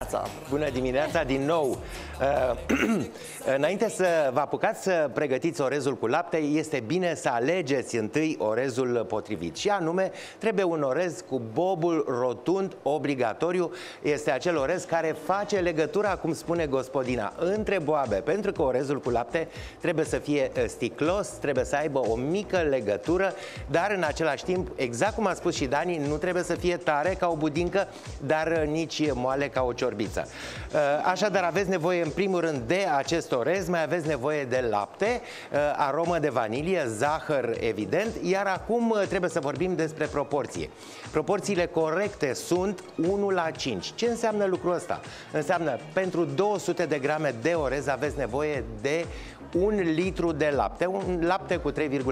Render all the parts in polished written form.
dimineața! Bună dimineața din nou! Înainte să vă apucați să pregătiți orezul cu lapte, este bine să alegeți întâi orezul potrivit. Și anume, trebuie un orez cu bobul rotund obligatoriu. Este acel orez care face legătura, cum spune gospodina, între boabe. Pentru că orezul cu lapte trebuie să fie sticlos, trebuie să aibă o mică legătură, dar în același timp, exact cum a spus și Dani, nu trebuie să fie tare ca o budincă, dar nici moale ca o ciorbiță. Așadar, aveți nevoie în primul rând de acest orez, mai aveți nevoie de lapte, aromă de vanilie, zahăr evident, iar acum trebuie să vorbim despre proporție. Proporțiile corecte sunt 1:5. Ce înseamnă lucrul ăsta? Înseamnă pentru 200 de grame de orez aveți nevoie de 1 litru de lapte, un lapte cu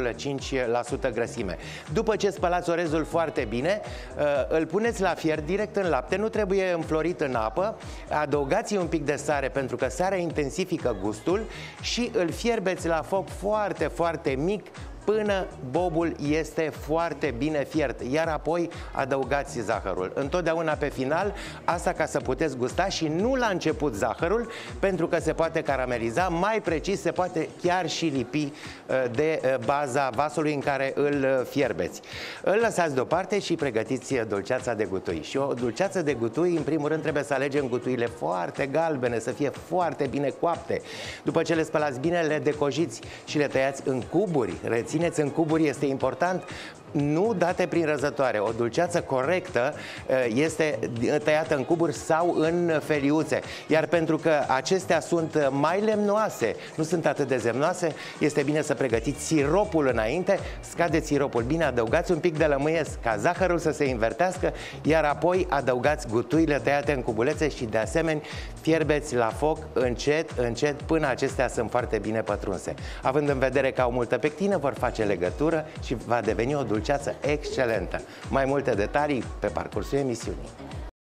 3,5% grăsime. După ce spălați orezul foarte bine, îl puneți la fiert direct în lapte, nu trebuie înflorit în apă, adăugați un pic de sare pentru că sarea intensifică gustul și îl fierbeți la foc foarte, foarte mic până bobul este foarte bine fiert, iar apoi adăugați zahărul. Întotdeauna pe final, asta ca să puteți gusta și nu la început zahărul, pentru că se poate carameliza, mai precis se poate chiar și lipi de baza vasului în care îl fierbeți. Îl lăsați deoparte și pregătiți dulceața de gutui. Și o dulceață de gutui, în primul rând, trebuie să alegem gutuile foarte galbene, să fie foarte bine coapte. După ce le spălați bine, le decojiți și le tăiați în cuburi. Rețineți, în cuburi este important, nu date prin răzătoare. O dulceață corectă este tăiată în cuburi sau în feliuțe. Iar pentru că acestea sunt mai lemnoase, nu sunt atât de zemnoase, este bine să pregătiți siropul înainte. Scadeți siropul bine, adăugați un pic de lămâie ca zahărul să se invertească, iar apoi adăugați gutuile tăiate în cubulețe și de asemenea fierbeți la foc încet, încet, până acestea sunt foarte bine pătrunse. Având în vedere că au multă pectină, vor face legătură și va deveni o dulceață excelentă. Mai multe detalii pe parcursul emisiunii.